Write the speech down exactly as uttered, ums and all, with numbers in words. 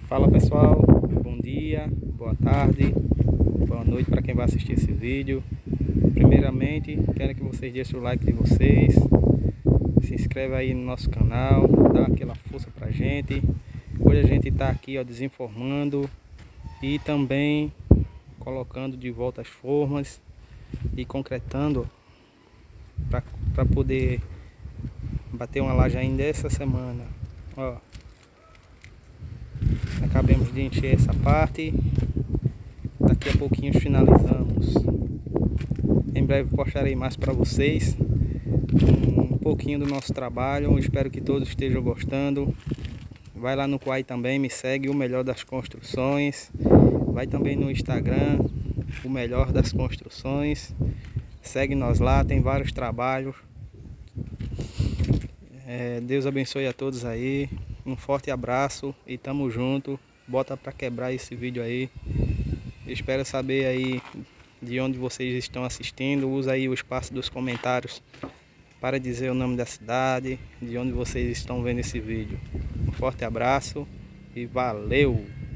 Fala pessoal, bom dia, boa tarde, boa noite para quem vai assistir esse vídeo. Primeiramente, quero que vocês deixem o like de vocês, se inscreve aí no nosso canal, dá aquela força pra gente. Hoje a gente está aqui ó, desenformando e também colocando de volta as formas e concretando para poder bater uma laje ainda essa semana. Ó, acabamos de encher essa parte, daqui a pouquinho finalizamos. Em breve postarei mais para vocês um pouquinho do nosso trabalho. Espero que todos estejam gostando. Vai lá no Quai também, me segue, o Melhor das Construções. Vai também no Instagram, o Melhor das Construções. Segue nós lá, tem vários trabalhos. É, Deus abençoe a todos aí. Um forte abraço e tamo junto. Bota pra quebrar esse vídeo aí. Espero saber aí de onde vocês estão assistindo. Usa aí o espaço dos comentários para dizer o nome da cidade, de onde vocês estão vendo esse vídeo. Um forte abraço e valeu!